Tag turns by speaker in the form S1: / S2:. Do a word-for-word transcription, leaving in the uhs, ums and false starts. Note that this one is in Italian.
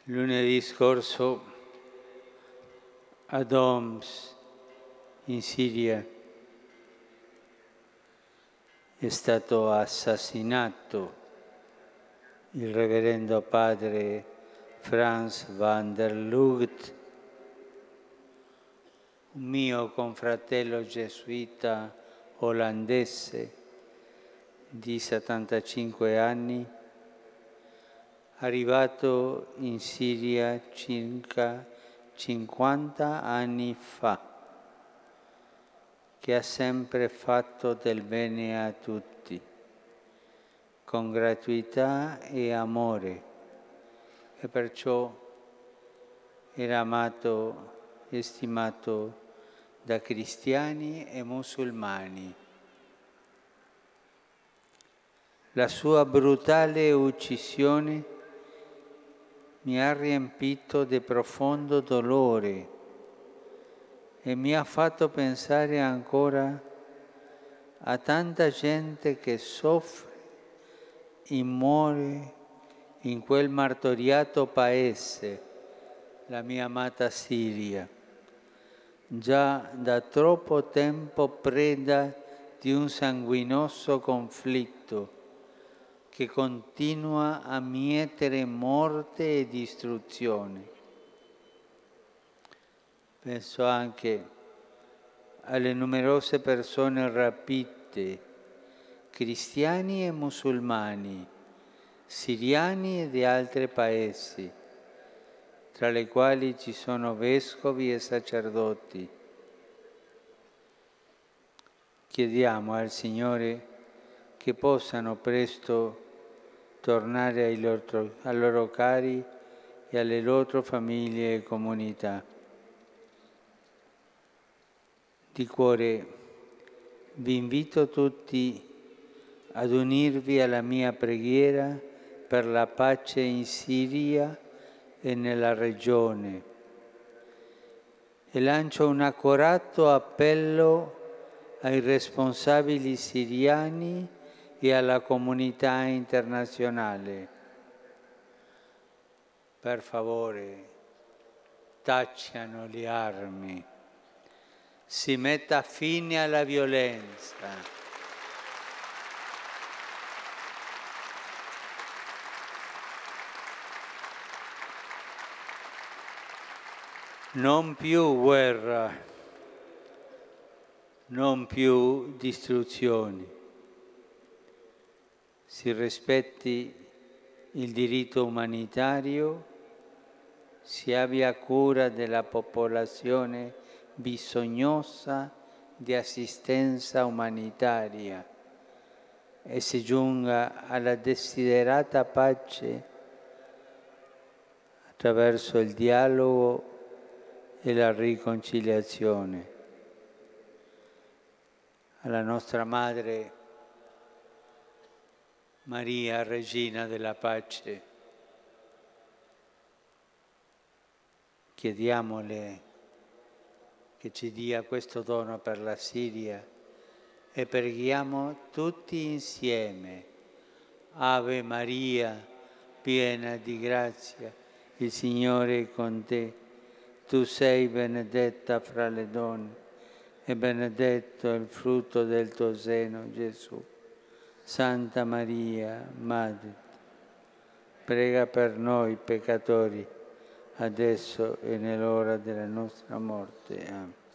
S1: Lunedì scorso ad Homs, in Siria, è stato assassinato il reverendo padre Frans van der Lugt, un mio confratello gesuita olandese di settantacinque anni, arrivato in Siria circa cinquanta anni fa, che ha sempre fatto del bene a tutti, con gratuità e amore, e perciò era amato e stimato da cristiani e musulmani. La sua brutale uccisione mi ha riempito di profondo dolore e mi ha fatto pensare ancora a tanta gente che soffre e muore in quel martoriato paese, la mia amata Siria, già da troppo tempo preda di un sanguinoso conflitto che continua a mietere morte e distruzione. Penso anche alle numerose persone rapite, cristiani e musulmani, siriani e di altri paesi, tra le quali ci sono vescovi e sacerdoti. Chiediamo al Signore che possano presto tornare ai loro, ai loro cari e alle loro famiglie e comunità. Di cuore vi invito tutti ad unirvi alla mia preghiera per la pace in Siria e nella regione e lancio un accorato appello ai responsabili siriani e alla comunità internazionale. Per favore, tacciano le armi, si metta fine alla violenza. Non più guerra, non più distruzioni. Si rispetti il diritto umanitario, si abbia cura della popolazione bisognosa di assistenza umanitaria e si giunga alla desiderata pace attraverso il dialogo e la riconciliazione. Alla nostra Madre Maria, Regina della Pace, chiediamole che ci dia questo dono per la Siria e preghiamo tutti insieme. Ave Maria, piena di grazia, il Signore è con te. Tu sei benedetta fra le donne e benedetto il frutto del tuo seno, Gesù. Santa Maria, Madre, prega per noi peccatori, adesso e nell'ora della nostra morte. Amen.